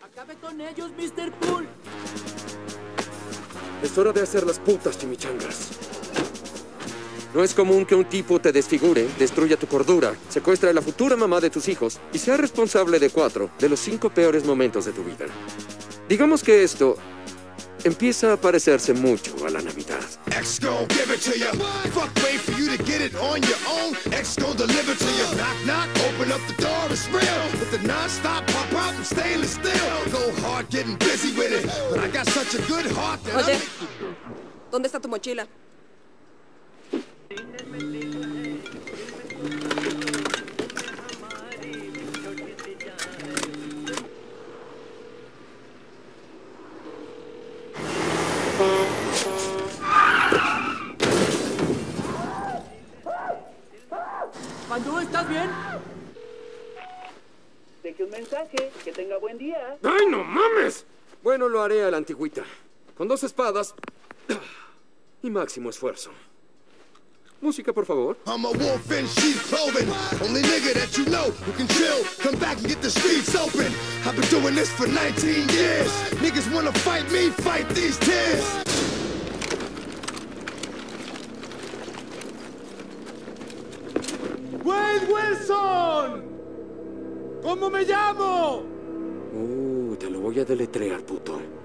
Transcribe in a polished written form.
¡Acabe con ellos, Mr. Pool! Es hora de hacer las putas chimichangas. No es común que un tipo te desfigure, destruya tu cordura, secuestre a la futura mamá de tus hijos y sea responsable de 4 de los 5 peores momentos de tu vida. Digamos que esto empieza a parecerse mucho a la Navidad. X gon' give it to ya. Fuck, wait for you to get it on your own. X gon' deliver to ya. Knock, knock, open up the door, it's real. With the non-stop pop out from stainless steel. Go hard getting busy with it. But I got such a good heart that Oye, ¿dónde está tu mochila? ¿Pandú, estás bien? Deje un mensaje. Que tenga buen día. ¡Ay, no mames! Bueno, lo haré a la antigüita. Con 2 espadas y máximo esfuerzo. Música, por favor. I'm a wolf in sheep's clothing. Only nigga that you know who can chill. Come back and get the streets open. I've been doing this for 19 years. Niggas wanna fight me, fight these tears. ¡Wade Wilson! ¿Cómo me llamo? Te lo voy a deletrear, puto.